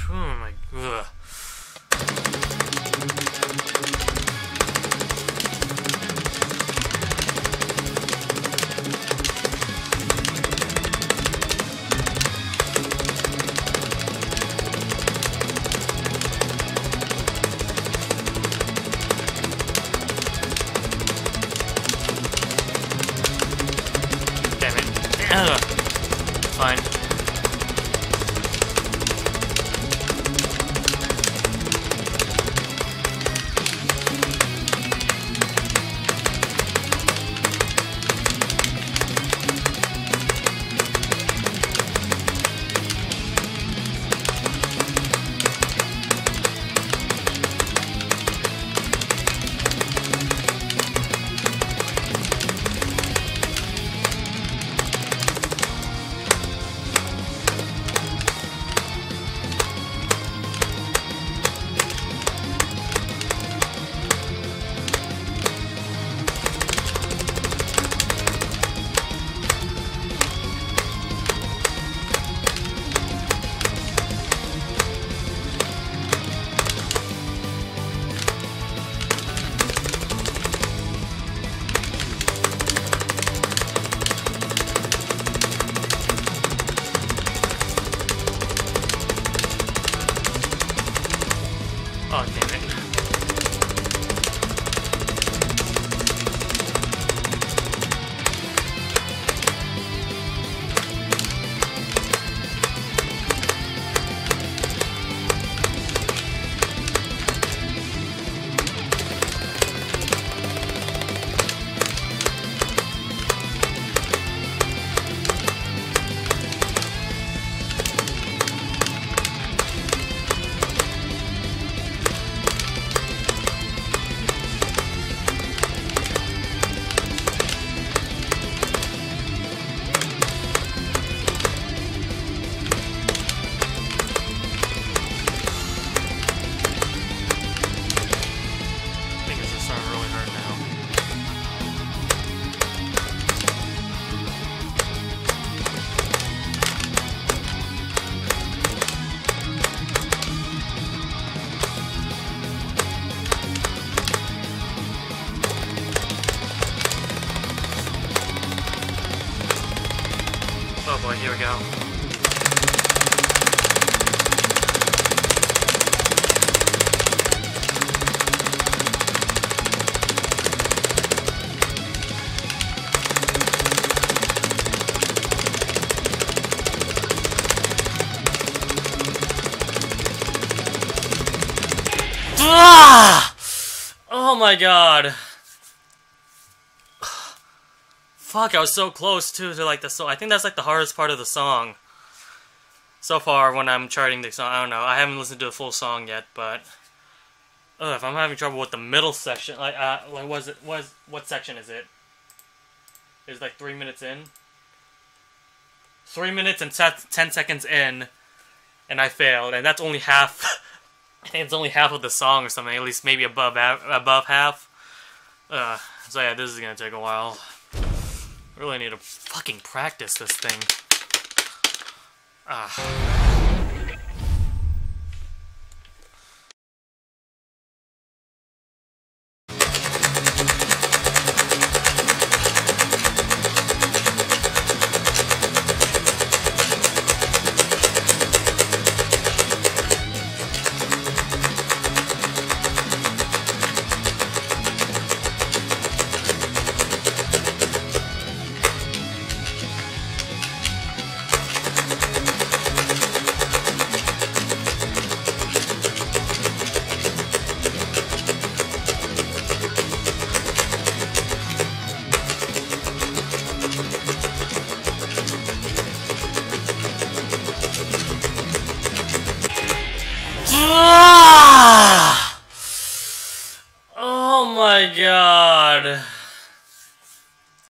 Oh my god. Damn it. Ugh. Fine. Oh, damn it. Fingers are starting to really hurt now. Oh boy, here we go. Ah! Oh my god. Fuck, I was so close too to like the song. I think that's like the hardest part of the song so far when I'm charting the song. I don't know. I haven't listened to the full song yet, but if I'm having trouble with the middle section, like what section is it? It's like 3 minutes in. 3 minutes and 10 seconds in, and I failed, and that's only half. I think it's only half of the song or something. At least maybe above half. So yeah, this is gonna take a while. Really need to fucking practice this thing.